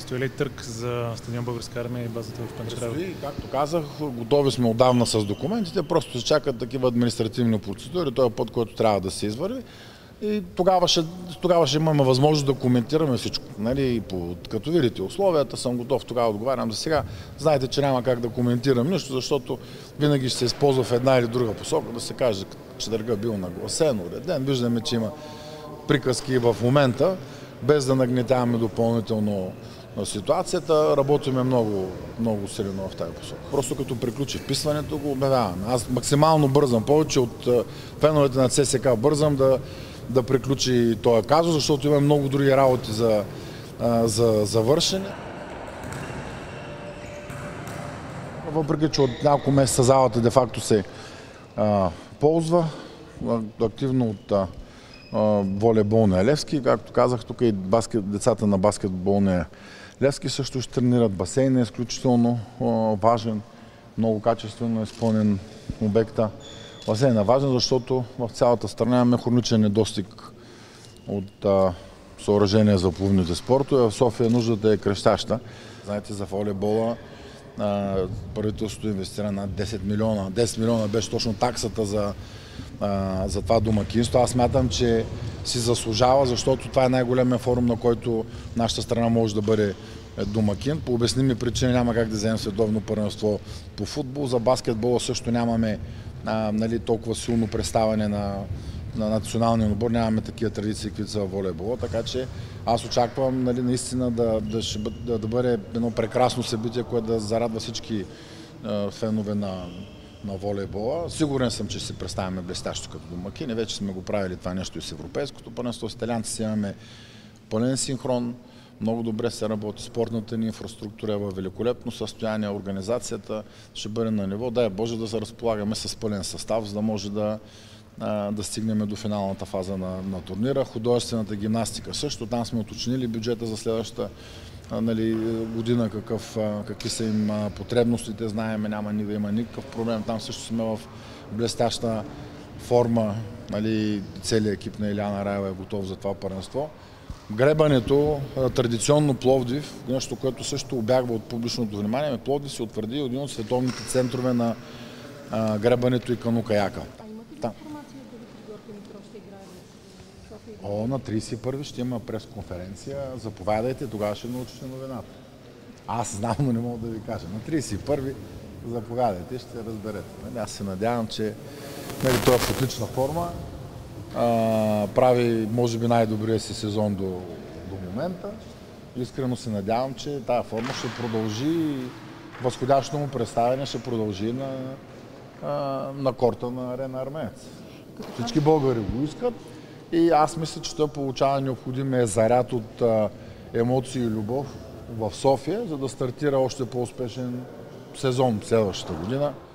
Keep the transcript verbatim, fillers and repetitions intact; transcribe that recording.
Предстои ли търг за стадион Българска армия и базата в Панчарево? Предстои, както казах, готови сме отдавна с документите, просто се чакат такива административни процедури, този път, който трябва да се извърви. И тогава ще, тогава ще имаме възможност да коментираме всичко. Нали? По, като видите условията, съм готов, тогава отговарям. За сега знаете, че няма как да коментирам нищо, защото винаги ще се използва в една или друга посока, да се каже, че търга бил нагласен, уреден. Виждаме, че има приказки в момента, без да нагнетяваме допълнително на ситуацията. Работиме много, много силно в тази посока. Просто като приключи вписването, го обявяваме. Аз максимално бързам, повече от феновете на ЦСКА бързам да да приключи този казус, защото има много други работи за, за завършене. Въпреки че от няколко месеца залата де-факто се а, ползва активно от а, волейболния Левски. Както казах, тук и баскет, децата на баскетболния Левски също ще тренират. Басейн е изключително а, важен, много качествено изпълнен обекта. Басейн е важен, защото в цялата страна имаме хроничен недостиг от а, съоръжения за плувните спортове. В София нуждата е крещяща. Знаете, за волейбола а, правителството инвестира над десет милиона. десет милиона беше точно таксата за, а, за това домакинство. Аз смятам, че си заслужава, защото това е най-големия форум, на който нашата страна може да бъде домакин. По обясними причини няма как да вземем световно първенство по футбол. За баскетбола също нямаме а, нали, толкова силно представяне на, на националния отбор. Нямаме такива традиции, които са в волейбола. Така че аз очаквам нали, наистина да, да, да, да бъде едно прекрасно събитие, което да зарадва всички а, фенове на, на волейбола. Сигурен съм, че се представяме блестящо като домакини. Вече сме го правили това нещо и с европейското първенство. С италианци имаме пълен синхрон. Много добре се работи. Спортната ни инфраструктура е във великолепно състояние. Организацията ще бъде на ниво. Дай Боже да се разполагаме с пълен състав, за да може да, да стигнем до финалната фаза на, на турнира. Художествената гимнастика също. Там сме уточнили бюджета за следващата нали, година, какъв, какви са им потребностите. Знаем, няма да има никакъв проблем. Там също сме в блестяща форма. Нали, целият екип на Илияна Раева е готов за това първенство. Гребането, традиционно Пловдив, нещо, което също обягва от публичното внимание, Пловдив се утвърди един от световните центрове на а, гребането и кану-каяка. А имате ли информация дали Пригорка Димитров ще играе в София? О, на тридесет и първи ще има пресконференция. Заповядайте, тогава ще научите новината. Аз знам, но не мога да ви кажа. На тридесет и първи заповядайте, ще разберете. Аз се надявам, че нали, той е в отлична форма. Uh, прави, може би, най-добрия си сезон до, до момента. Искрено се надявам, че тази форма ще продължи и възходящото му представяне ще продължи на, uh, на корта на Арена Армеец. Всички българи го искат и аз мисля, че той получава необходимия заряд от uh, емоции и любов в София, за да стартира още по-успешен сезон следващата година.